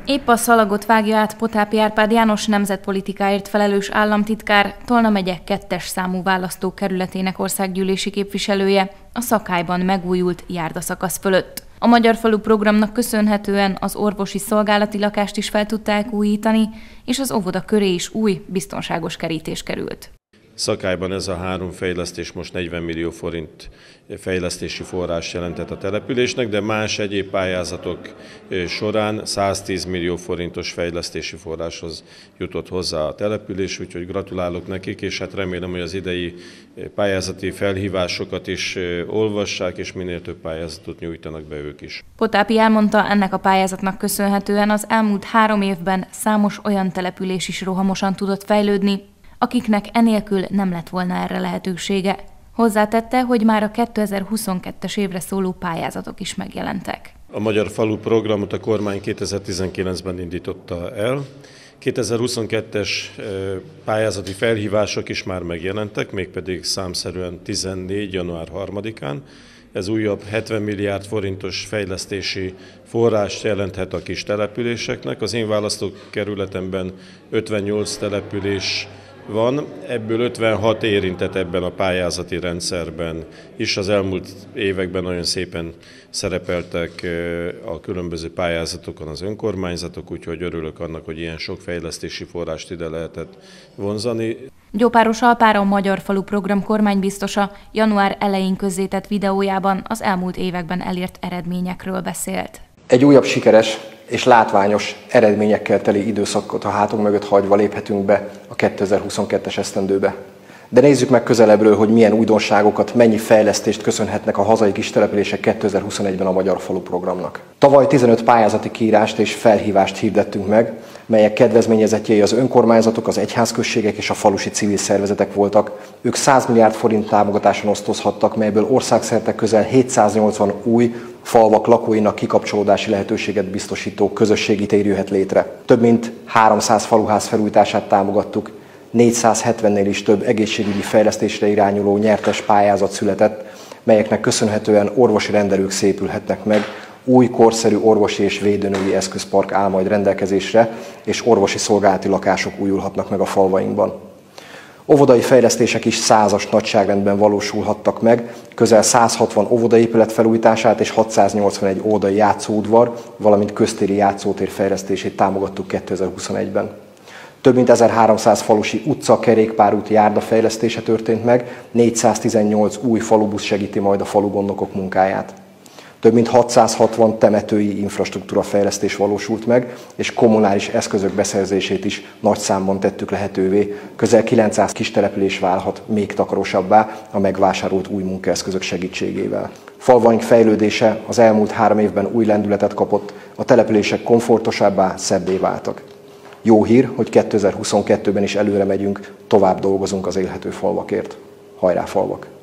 Épp a szalagot vágja át Potápi Árpád János nemzetpolitikáért felelős államtitkár, Tolna megye 2. számú választókerületének országgyűlési képviselője a Szakályban megújult járdaszakasz fölött. A Magyar Falu programnak köszönhetően az orvosi szolgálati lakást is fel tudták újítani, és az óvoda köré is új, biztonságos kerítés került. Szakályban ez a 3 fejlesztés most 40 millió forint fejlesztési forrás jelentett a településnek, de más egyéb pályázatok során 110 millió forintos fejlesztési forráshoz jutott hozzá a település, úgyhogy gratulálok nekik, és hát remélem, hogy az idei pályázati felhívásokat is olvassák, és minél több pályázatot nyújtanak be ők is. Potápi elmondta, ennek a pályázatnak köszönhetően az elmúlt 3 évben számos olyan település is rohamosan tudott fejlődni, akiknek enélkül nem lett volna erre lehetősége. Hozzátette, hogy már a 2022-es évre szóló pályázatok is megjelentek. A Magyar Falu programot a kormány 2019-ben indította el. 2022-es pályázati felhívások is már megjelentek, mégpedig számszerűen 14. január 3-án. Ez újabb 70 milliárd forintos fejlesztési forrást jelenthet a kis településeknek. Az én választókerületemben 58 település van, ebből 56 érintett ebben a pályázati rendszerben is. Az elmúlt években nagyon szépen szerepeltek a különböző pályázatokon az önkormányzatok, úgyhogy örülök annak, hogy ilyen sok fejlesztési forrást ide lehetett vonzani. Gyópáros Alpára, a Magyar Falu program kormánybiztosa január elején közzétett videójában az elmúlt években elért eredményekről beszélt. Egy újabb sikeres és látványos eredményekkel teli időszakot a hátunk mögött hagyva léphetünk be a 2022-es esztendőbe. De nézzük meg közelebbről, hogy milyen újdonságokat, mennyi fejlesztést köszönhetnek a hazai kistelepülések 2021-ben a Magyar Falu programnak. Tavaly 15 pályázati kiírást és felhívást hirdettünk meg, melyek kedvezményezettjei az önkormányzatok, az egyházközségek és a falusi civil szervezetek voltak. Ők 100 milliárd forint támogatáson osztozhattak, melyből országszerte közel 780 új falvak lakóinak kikapcsolódási lehetőséget biztosító közösségi tér jöhet létre. Több mint 300 faluház felújítását támogattuk, 470-nél is több egészségügyi fejlesztésre irányuló nyertes pályázat született, melyeknek köszönhetően orvosi rendelők szépülhetnek meg, új korszerű orvosi és védőnői eszközpark áll majd rendelkezésre, és orvosi szolgálati lakások újulhatnak meg a falvainkban. Óvodai fejlesztések is 100-as nagyságrendben valósulhattak meg, közel 160 óvodaépület felújítását és 681 óvodai játszóudvar, valamint köztéri játszótér fejlesztését támogattuk 2021-ben. Több mint 1300 falusi utca, kerékpárút, járda fejlesztése történt meg, 418 új falubusz segíti majd a falugondnokok munkáját. Több mint 660 temetői infrastruktúra fejlesztés valósult meg, és kommunális eszközök beszerzését is nagy számban tettük lehetővé. Közel 900 kistelepülés válhat még takarosabbá a megvásárolt új munkaeszközök segítségével. Falvaink fejlődése az elmúlt 3 évben új lendületet kapott, a települések komfortosabbá, szebbé váltak. Jó hír, hogy 2022-ben is előre megyünk, tovább dolgozunk az élhető falvakért. Hajrá falvak!